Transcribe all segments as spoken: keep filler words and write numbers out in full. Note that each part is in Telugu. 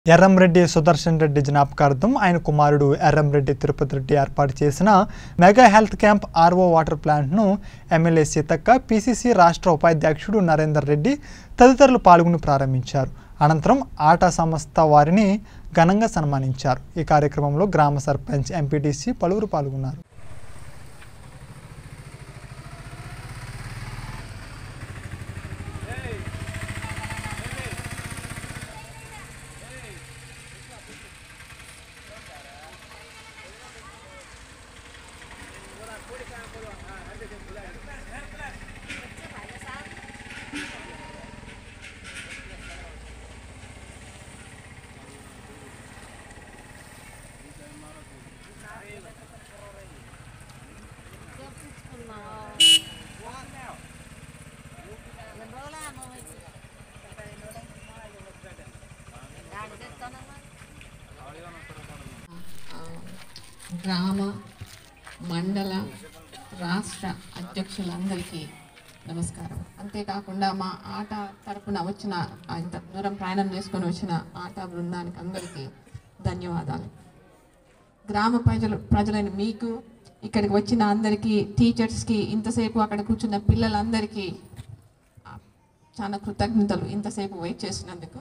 ఎర్రంరెడ్డి సుదర్శన్ రెడ్డి జ్ఞాపకార్థం ఆయన కుమారుడు ఎర్రంరెడ్డి తిరుపతి రెడ్డి ఏర్పాటు చేసిన mega health camp RO water ప్లాంట్ను ఎమ్మెల్యే సీతక్క, పీసీసీ రాష్ట్ర ఉపాధ్యక్షుడు నరేందర్ రెడ్డి తదితరులు పాల్గొని ప్రారంభించారు. అనంతరం ఆటా సంస్థ వారిని ఘనంగా సన్మానించారు. ఈ కార్యక్రమంలో గ్రామ సర్పంచ్, ఎంపీటీసీ పలువురు పాల్గొన్నారు. గ్రామ మండల రాష్ట్ర అధ్యక్షులందరికీ నమస్కారం. అంతేకాకుండా మా ఆట తరపున వచ్చిన ఇంత దూరం ప్రయాణం చేసుకొని వచ్చిన ఆటా బృందానికి అందరికీ ధన్యవాదాలు. గ్రామ ప్రజలు ప్రజలైన మీకు, ఇక్కడికి వచ్చిన అందరికీ, టీచర్స్కి, ఇంతసేపు అక్కడ కూర్చున్న పిల్లలందరికీ చాలా కృతజ్ఞతలు ఇంతసేపు వెయిట్ చేసినందుకు.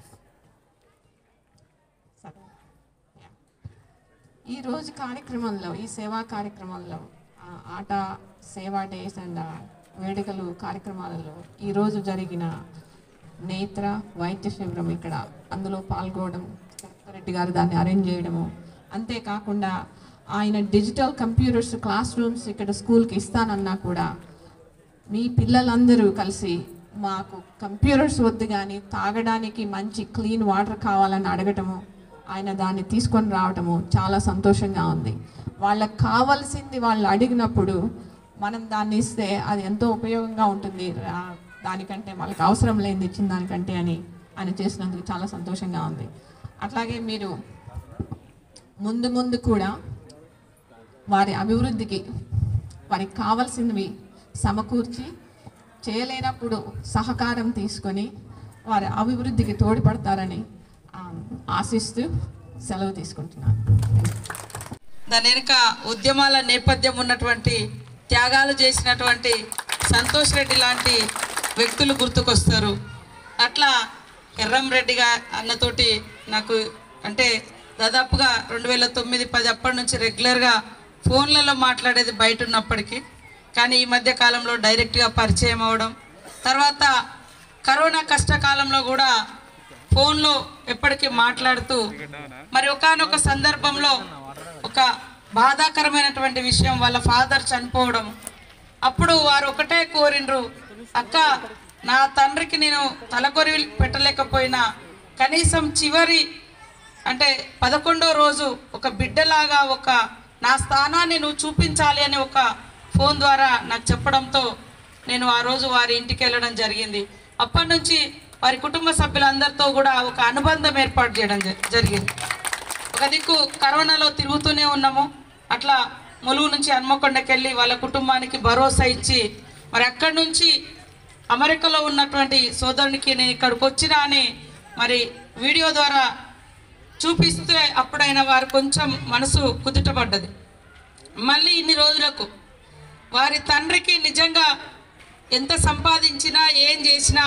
ఈ రోజు కార్యక్రమంలో, ఈ సేవా కార్యక్రమంలో, ఆటా సేవా డేస్ అండ్ వేడుకలు కార్యక్రమాలలో ఈరోజు జరిగిన నేత్ర వైద్య శిబిరం ఇక్కడ అందులో పాల్గొనడం, రెడ్డి గారు దాన్ని అరేంజ్ చేయడము, అంతేకాకుండా ఆయన డిజిటల్ కంప్యూటర్స్ క్లాస్ రూమ్స్ ఇక్కడ స్కూల్కి ఇస్తానన్నా కూడా మీ పిల్లలందరూ కలిసి మాకు కంప్యూటర్స్ వద్దు కానీ తాగడానికి మంచి క్లీన్ వాటర్ కావాలని అడగటము, ఆయన దాన్ని తీసుకొని రావటము చాలా సంతోషంగా ఉంది. వాళ్ళకి కావాల్సింది వాళ్ళు అడిగినప్పుడు మనం దాన్ని ఇస్తే అది ఎంతో ఉపయోగంగా ఉంటుంది, దానికంటే వాళ్ళకి అవసరం లేనిది ఇచ్చిన దానికంటే అని ఆయన చేసినందుకు చాలా సంతోషంగా ఉంది. అట్లాగే మీరు ముందు ముందు కూడా వారి అభివృద్ధికి వారికి కావాల్సినవి సమకూర్చి, చేయలేనప్పుడు సహకారం తీసుకొని వారి అభివృద్ధికి తోడ్పడతారని ఆశిస్తూ సెలవు తీసుకుంటున్నాను. దాని వెనుక ఉద్యమాల నేపథ్యం ఉన్నటువంటి, త్యాగాలు చేసినటువంటి సంతోష్ రెడ్డి లాంటి వ్యక్తులు గుర్తుకొస్తారు. అట్లా ఎర్రంరెడ్డిగా అన్నతోటి నాకు అంటే దాదాపుగా రెండు వేల తొమ్మిది పది అప్పటి నుంచి రెగ్యులర్గా ఫోన్లలో మాట్లాడేది బయట ఉన్నప్పటికీ, కానీ ఈ మధ్య కాలంలో డైరెక్ట్గా పరిచయం అవ్వడం, తర్వాత కరోనా కష్టకాలంలో కూడా ఫోన్లో ఎప్పటికీ మాట్లాడుతూ, మరి ఒకానొక సందర్భంలో ఒక బాధాకరమైనటువంటి విషయం, వాళ్ళ ఫాదర్ చనిపోవడం. అప్పుడు వారు ఒకటే కోరిండ్రు, అక్క నా తండ్రికి నేను తలకొరి పెట్టలేకపోయినా కనీసం చివరి అంటే పదకొండో రోజు ఒక బిడ్డలాగా ఒక నా స్థానాన్ని నువ్వు చూపించాలి అని ఒక ఫోన్ ద్వారా నాకు చెప్పడంతో నేను ఆ రోజు వారి ఇంటికి వెళ్ళడం జరిగింది. అప్పటి నుంచి వారి కుటుంబ సభ్యులందరితో కూడా ఒక అనుబంధం ఏర్పాటు చేయడం జరిగింది. ఒక దిక్కు కరోనాలో తిరుగుతూనే ఉన్నాము, అట్లా ములుగు నుంచి హన్మకొండకి వెళ్ళి వాళ్ళ కుటుంబానికి భరోసా ఇచ్చి, మరి అక్కడి నుంచి అమెరికాలో ఉన్నటువంటి సోదరునికి నేను ఇక్కడికి వచ్చినా అని మరి వీడియో ద్వారా చూపిస్తే అప్పుడైనా వారు కొంచెం మనసు కుదుటపడ్డది. మళ్ళీ ఇన్ని రోజులకు వారి తండ్రికి నిజంగా ఎంత సంపాదించినా ఏం చేసినా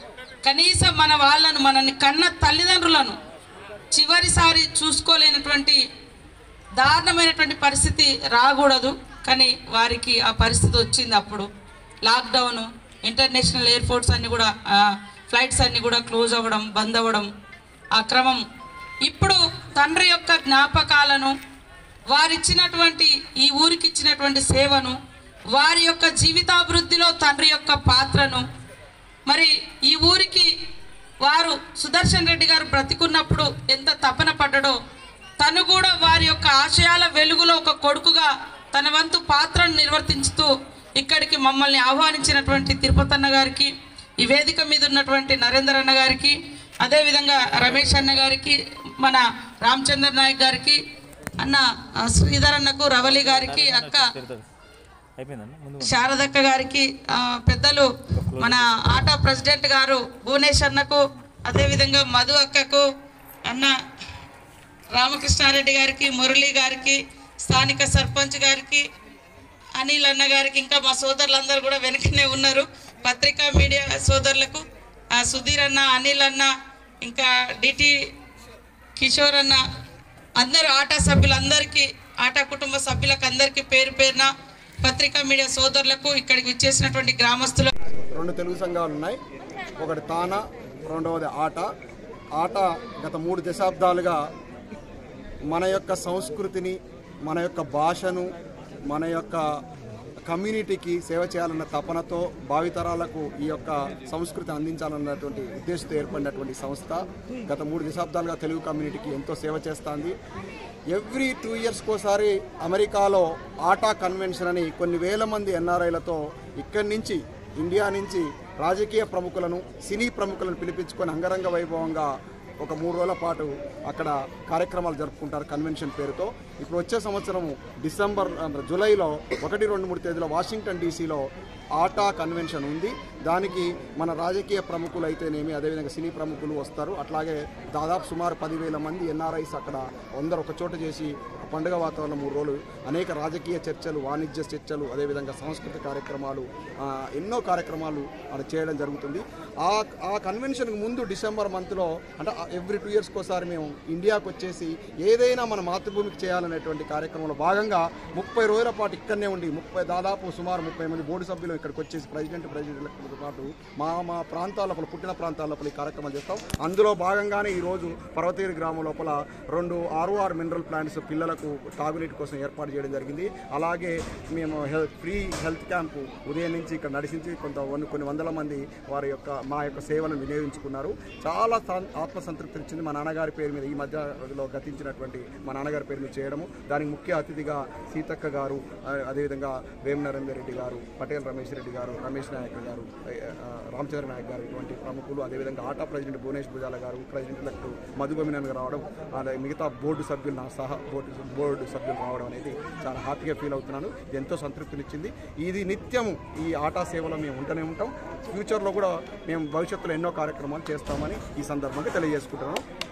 కనీసం మన వాళ్ళను, మనల్ని కన్న తల్లిదండ్రులను చివరిసారి చూసుకోలేనటువంటి దారుణమైనటువంటి పరిస్థితి రాకూడదు. కానీ వారికి ఆ పరిస్థితి వచ్చింది. అప్పుడు లాక్డౌను, ఇంటర్నేషనల్ ఎయిర్పోర్ట్స్ అన్నీ కూడా, ఫ్లైట్స్ అన్నీ కూడా క్లోజ్ అవ్వడం, బంద్ అవ్వడం, ఆ క్రమం. ఇప్పుడు తండ్రి యొక్క జ్ఞాపకాలను, వారిచ్చినటువంటి ఈ ఊరికి ఇచ్చినటువంటి సేవను, వారి యొక్క జీవితాభివృద్ధిలో తండ్రి యొక్క పాత్రను, మరి ఈ ఊరికి వారు సుదర్శన్ రెడ్డి గారు బ్రతికున్నప్పుడు ఎంత తపన పడ్డాడో, తను కూడా వారి యొక్క ఆశయాల వెలుగులో ఒక కొడుకుగా తన వంతు పాత్రను నిర్వర్తించుతూ ఇక్కడికి మమ్మల్ని ఆహ్వానించినటువంటి తిరుపతి అన్న గారికి, ఈ వేదిక మీద ఉన్నటువంటి నరేందర్ అన్న గారికి, అదేవిధంగా రమేష్ అన్న గారికి, మన రామచంద్ర నాయక్ గారికి, అన్న శ్రీధర్ అన్నకు, రవలి గారికి, అక్క శారదక్క గారికి, పెద్దలు మన ఆటా ప్రెసిడెంట్ గారు భువనేష్ అన్నకు, అదేవిధంగా మధు అక్కకు, అన్న రామకృష్ణారెడ్డి గారికి, మురళి గారికి, స్థానిక సర్పంచ్ గారికి, అనిల్ అన్న గారికి, ఇంకా మా సోదరులందరూ కూడా వెనకనే ఉన్నారు, పత్రికా మీడియా సోదరులకు, సుధీర్ అన్న, అనిల్ అన్న, ఇంకా డిటి కిషోర్ అన్న, అందరూ ఆటా సభ్యులందరికీ, ఆటా కుటుంబ సభ్యులకు అందరికీ పేరు పేరున, పత్రికా మీడియా సోదరులకు, ఇక్కడికి విచ్చేసినటువంటి గ్రామస్తులు. రెండు తెలుగు సంఘాలు ఉన్నాయి. ఒకటి తానా, రెండవది ఆట. ఆట గత మూడు దశాబ్దాలుగా మన యొక్క సంస్కృతిని, మన యొక్క భాషను, మన యొక్క కమ్యూనిటీకి సేవ చేయాలన్న తపనతో భావితరాలకు ఈ యొక్క సంస్కృతిని అందించాలన్నటువంటి ఉద్దేశంతో ఏర్పడినటువంటి సంస్థ గత మూడు దశాబ్దాలుగా తెలుగు కమ్యూనిటీకి ఎంతో సేవ చేస్తుంది. ఎవ్రీ టూ ఇయర్స్కి ఒకసారి అమెరికాలో ఆటా కన్వెన్షన్ అని కొన్ని వేల మంది ఎన్ఆర్ఐలతో ఇక్కడి నుంచి, ఇండియా నుంచి రాజకీయ ప్రముఖులను, సినీ ప్రముఖులను పిలిపించుకొని అంగరంగ వైభవంగా ఒక మూడు రోజుల పాటు అక్కడ కార్యక్రమాలు జరుపుకుంటారు కన్వెన్షన్ పేరుతో. ఇప్పుడు వచ్చే సంవత్సరం డిసెంబర్ జూలైలో ఒకటి రెండు మూడు తేదీలో వాషింగ్టన్ డీసీలో ఆటా కన్వెన్షన్ ఉంది. దానికి మన రాజకీయ ప్రముఖులు అయితేనేమి, అదేవిధంగా సినీ ప్రముఖులు వస్తారు. అట్లాగే దాదాపు సుమారు పదివేల మంది ఎన్ఆర్ఐస్ అక్కడ అందరూ ఒక చోట చేసి పండుగ వాతావరణం మూడు రోజులు అనేక రాజకీయ చర్చలు, వాణిజ్య చర్చలు, అదేవిధంగా సాంస్కృతిక కార్యక్రమాలు, ఎన్నో కార్యక్రమాలు అక్కడ చేయడం జరుగుతుంది. ఆ ఆ కన్వెన్షన్కి ముందు డిసెంబర్ మంత్లో, అంటే ఎవ్రీ టూ ఇయర్స్కి ఒకసారి మేము ఇండియాకు వచ్చేసి ఏదైనా మన మాతృభూమికి చేయాలనేటువంటి కార్యక్రమంలో భాగంగా ముప్పై రోజుల పాటు ఇక్కడనే ఉండి ముప్పై దాదాపు సుమారు ముప్పై మంది బోర్డు సభ్యులు ఇక్కడికి వచ్చేసి ప్రెసిడెంట్ ప్రెసిడెంట్లతో పాటు మా మా ప్రాంతాల లోపల, పుట్టిన ప్రాంతాల లోపల ఈ కార్యక్రమాలు చేస్తాం. అందులో భాగంగానే ఈరోజు పర్వతగిరి గ్రామం లోపల రెండు ఆర్ఓఆర్ మినరల్ ప్లాంట్స్ పిల్లలకు తాగునీటి కోసం ఏర్పాటు చేయడం జరిగింది. అలాగే మేము హెల్త్ ఫ్రీ హెల్త్ క్యాంపు ఉదయం నుంచి ఇక్కడ నడిచించి కొంత కొన్ని వందల మంది వారి యొక్క మా యొక్క సేవలను వినియోగించుకున్నారు. చాలా ఆత్మసంతృప్తి ఇచ్చింది. మా నాన్నగారి పేరు మీద ఈ మధ్యలో గతించినటువంటి మా నాన్నగారి పేరు మీద చేయడము, దానికి ముఖ్య అతిథిగా సీతక్క గారు, అదేవిధంగా వేమ నరేందర్ రెడ్డి గారు, పటేల్ రమేష్ రెడ్డి గారు, రమేష్ నాయక్ గారు, రామచంద్ర నాయక్ గారు, ఇటువంటి ప్రముఖులు, అదేవిధంగా ఆటా ప్రెసిడెంట్ భువనేష్ భుజాల గారు, ప్రెసిడెంట్ ఎలక్ట్ మధుబమినన్ గారు రావడం, అలాగే మిగతా బోర్డు సభ్యులు, నా సహా బోర్డు బోర్డు సభ్యులు రావడం అనేది చాలా హ్యాపీగా ఫీల్ అవుతున్నాను. ఎంతో సంతృప్తినిచ్చింది. ఇది నిత్యము ఈ ఆటా సేవలో మేము ఉంటూనే ఉంటాం. ఫ్యూచర్లో కూడా మేము భవిష్యత్తులో ఎన్నో కార్యక్రమాలు చేస్తామని ఈ సందర్భంగా తెలియజేసుకుంటున్నాం.